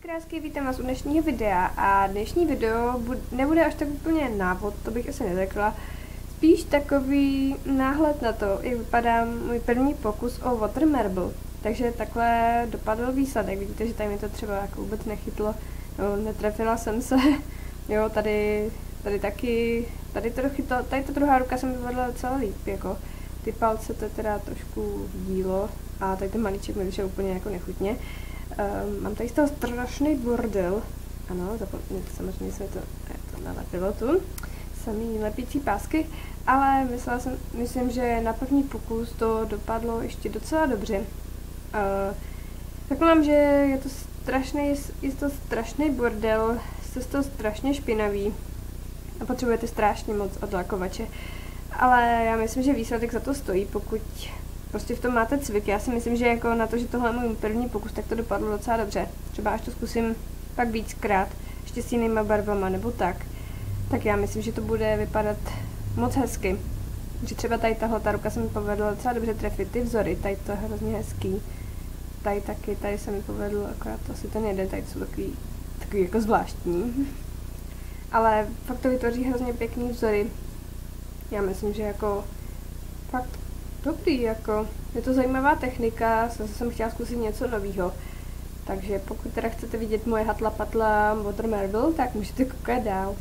Krásky, vítám vás u dnešního videa a dnešní video nebude až tak úplně návod, to bych asi neřekla, spíš takový náhled na to, jak vypadá můj první pokus o Water Marble. Takže takhle dopadl výsledek, vidíte, že tady mi to třeba jako vůbec nechytlo, no, netrefila jsem se, jo, tady taky, tady ta druhá ruka se mi vypadla docela líp, jako ty palce to je teda trošku dílo a tady ten malíček mi vyšel úplně jako nechutně. Mám tady z toho strašný bordel. Ano, samozřejmě se to nalepilo tu. Samý lepící pásky, ale myslím, že na první pokus to dopadlo ještě docela dobře. Řeknu vám, že je to strašný bordel, jste z toho strašně špinavý a potřebujete strašně moc odlakovače. Ale já myslím, že výsledek za to stojí, pokud prostě v tom máte cvik. Já si myslím, že jako na to, že tohle je můj první pokus, tak to dopadlo docela dobře. Třeba až to zkusím pak víckrát, ještě s jinýma barvama nebo tak já myslím, že to bude vypadat moc hezky. Že třeba tady ta ruka se mi povedla docela dobře trefit ty vzory, tady to je hrozně hezký. Tady se mi povedlo, akorát to asi ten jeden, tady jsou takový jako zvláštní. Ale fakt to vytvoří hrozně pěkný vzory. Já myslím, že jako fakt dobrý, jako je to zajímavá technika, zase jsem chtěla zkusit něco nového. Takže pokud teda chcete vidět moje hatla patla Water Marble, tak můžete koukat dál.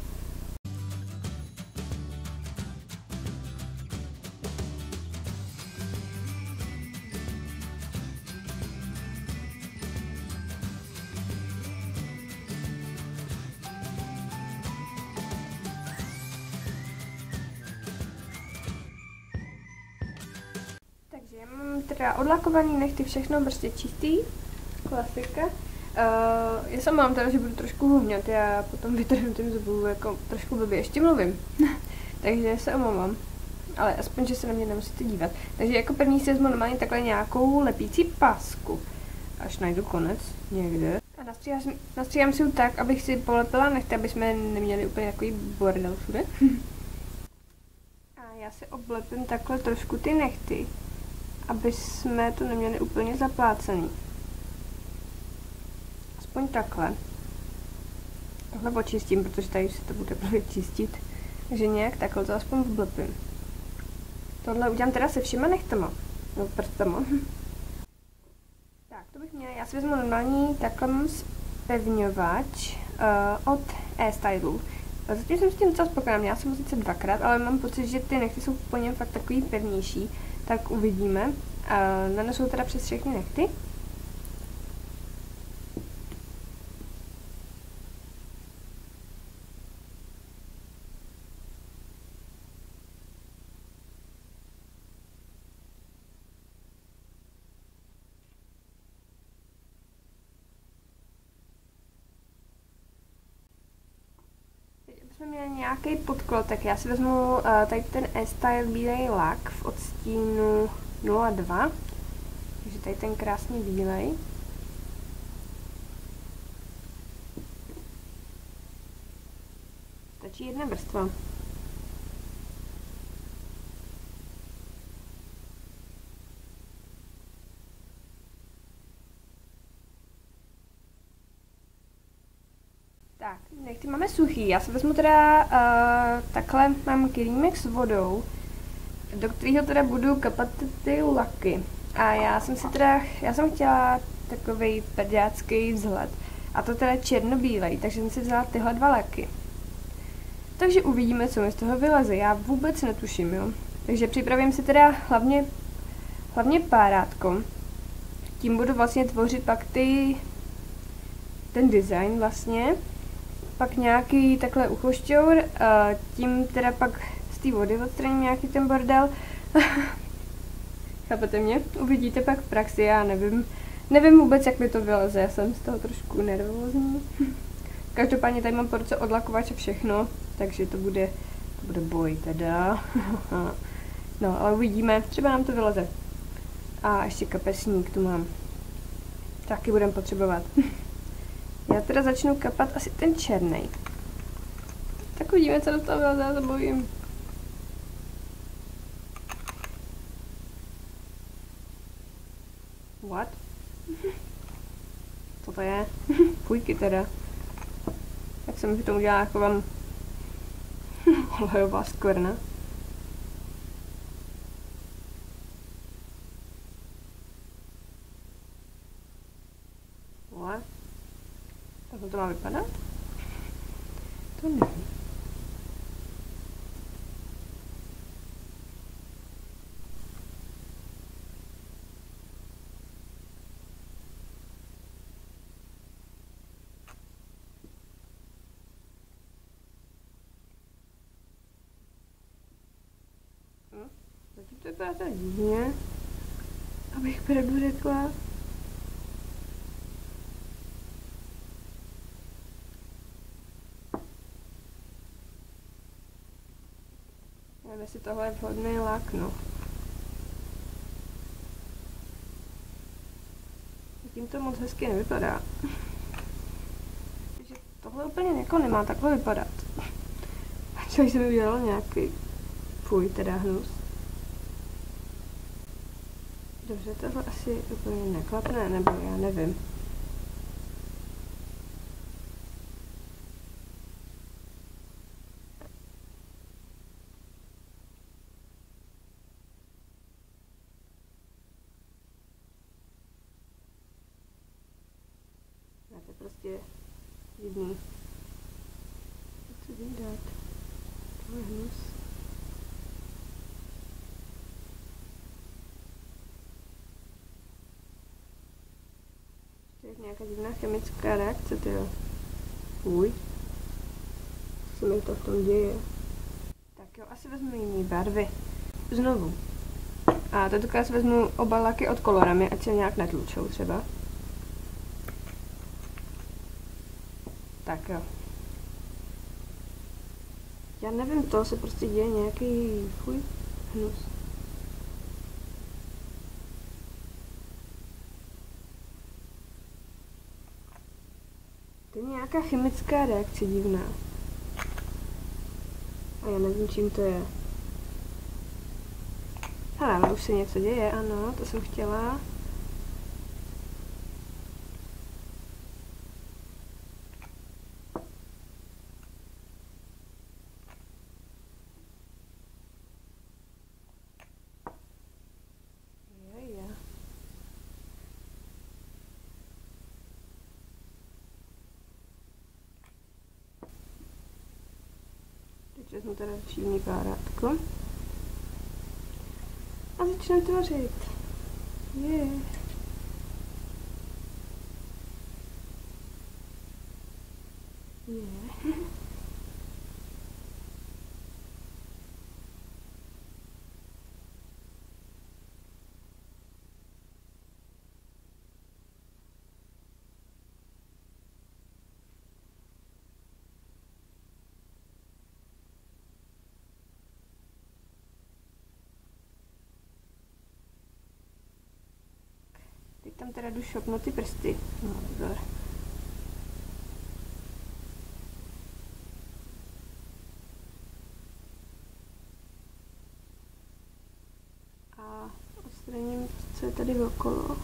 Takže já mám teda odlakovaný nechty, všechno prostě čistý, klasika. Já se mám teda, že budu trošku huvňat, já potom vytrhnu tím zubu, jako trošku blbě, ještě mluvím. Takže se omlouvám, ale aspoň, že se na mě nemusíte dívat. Takže jako první si vezmu normálně takhle nějakou lepící pásku, až najdu konec někde. A nastříhám si ji tak, abych si polepila nechty, aby jsme neměli úplně takový bordel všude. A já si oblepím takhle trošku ty nechty, aby jsme to neměli úplně zaplácený. Aspoň takhle. Tohle očistím, protože tady se to bude čistit. Takže nějak takhle to aspoň vblepím. Tohle udělám teda se všema nechtama. No, prstama. Tak, to bych měla. Já si vezmu normální takhle zpevňovač od E-Stylu. Zatím jsem s tím docela spokojená. Měla jsem ho sice dvakrát, ale mám pocit, že ty nechty jsou po něm fakt takový pevnější. Tak uvidíme. Nanesu teda přes všechny nechty. Jsme měli nějaký podklad, tak já si vezmu tady ten E-Style bílej lak v odstínu 02, takže tady ten krásný bílej. Stačí jedna vrstva. Tak, nechty máme suchý. Já si vezmu teda takhle, mám kelímek s vodou, do kterého teda budu kapat ty laky. A já jsem chtěla takovej prďácký vzhled. A to teda černobílej, takže jsem si vzala tyhle dva laky. Takže uvidíme, co mi z toho vyleze. Já vůbec netuším, jo. Takže připravím si teda hlavně párátko. Tím budu vlastně tvořit pak ten design vlastně. Pak nějaký takhle uchošťour, tím teda pak z té vody odstraním nějaký ten bordel. Chápete mě? Uvidíte pak v praxi, já nevím vůbec, jak mi to vyleze, já jsem z toho trošku nervózní. Každopádně tady mám po ruce odlakovač a všechno, takže to bude boj teda. No, ale uvidíme, třeba nám to vyleze. A ještě kapesník tu mám. Taky budeme potřebovat. Já teda začnu kapat asi ten černej. Tak uvidíme, co do toho vyleze, já se bojím. What? Co to je? půjky teda. Tak se mi v tom udělá jako vám olejová skvrna. Ale tak to má vypadat? To nevím. Zatím to vypadá tak divně, abych pravdu řekla. Nevím, jestli tohle je vhodný lak, no. Zatím to moc hezky nevypadá. Takže tohle úplně jako nemá takhle vypadat. Co jsem udělala nějaký fuj, teda hnus. Dobře, tohle asi úplně neklapne, nebo já nevím. To je prostě divný. Co tím dát? To je hnus. To je nějaká divná chemická reakce, tyjo. Fuj. Co se mi to v tom děje? Tak jo, asi vezmu jiný barvy. Znovu. A tentokrát vezmu oba laky od Colorami, ať se nějak netlučou třeba. Tak jo. Já nevím, to se prostě děje nějaký fuj hnus. To je nějaká chemická reakce divná. A já nevím, čím to je. Hele, ale už se něco děje, ano, to jsem chtěla. Teď vezmu teda třídní párátko. A začneme tvořit. Yeah. Yeah. Teď tam teda jdu šopnout ty prsty. No, vzor. A odstraním, co je tady okolo.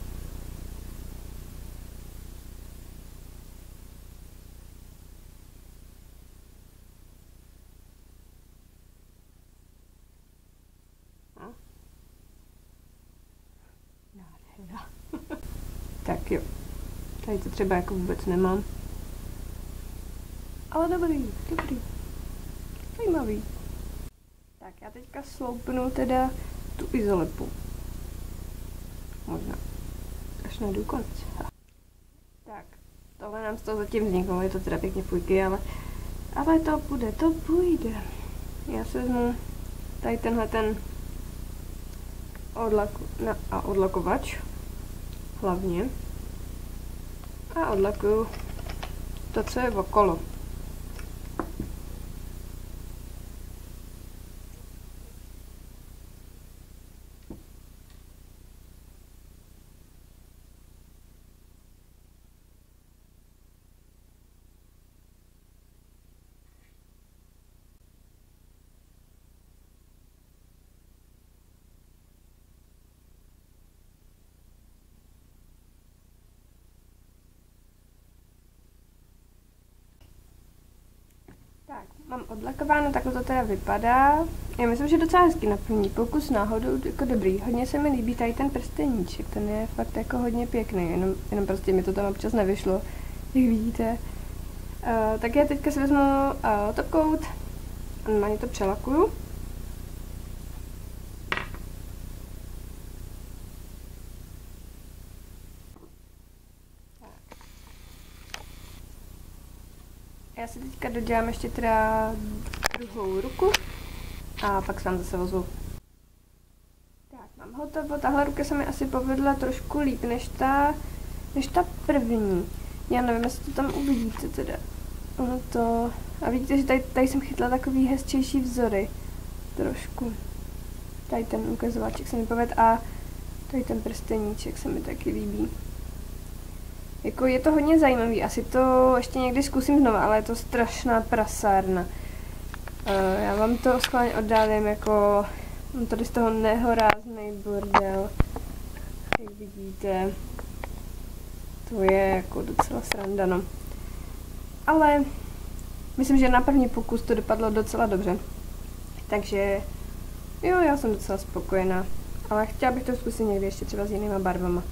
Nádhera. Tak jo. Tady to třeba jako vůbec nemám. Ale dobrý, dobrý. Zajímavý. Tak já teďka sloupnu teda tu izolepu. Možná. Až najdu konec. Tak, tohle nám z toho zatím vzniklo, je to teda pěkně fujky, ale to půjde, to půjde. Já si vezmu tady tenhle ten odlakovač hlavně a odlakuju to, co je okolo. Mám odlakováno, takhle to teda vypadá. Já myslím, že docela hezky na první pokus náhodou jako dobrý. Hodně se mi líbí tady ten prsteníček, ten je fakt jako hodně pěkný, jenom prostě mi to tam občas nevyšlo, jak vidíte. Tak já teďka si vezmu top coat, normálně to přelakuju. Já si teďka dodělám ještě teda druhou ruku a pak se vám zase ozvu. Tak, mám hotovo. Tahle ruka se mi asi povedla trošku líp než ta první. Já nevím, jestli to tam uvidíte teda. Ono to... A vidíte, že tady jsem chytla takový hezčejší vzory. Trošku. Tady ten ukazováček se mi povedl a tady ten prsteníček se mi taky líbí. Jako je to hodně zajímavý, asi to ještě někdy zkusím znovu, ale je to strašná prasárna. Já vám to schválně oddálím, jako mám tady z toho nehorázný bordel, jak vidíte. To je jako docela sranda, no. Ale myslím, že na první pokus to dopadlo docela dobře. Takže jo, já jsem docela spokojená. Ale chtěla bych to zkusit někdy ještě třeba s jinýma barvama.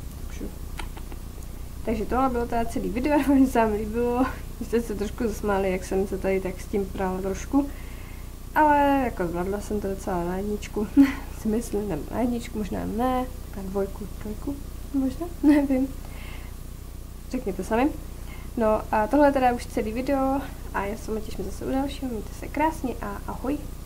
Takže tohle bylo teda celý video, mi se vám líbilo, jste se trošku zasmáli, jak jsem se tady tak s tím prala trošku. Ale jako zvládla jsem to docela na jedničku, si myslím, nebo na jedničku, možná ne, na dvojku, trojku, možná, nevím. Řekněte sami. No a tohle je teda už celý video a já se těším zase u dalšího, mějte se krásně a ahoj.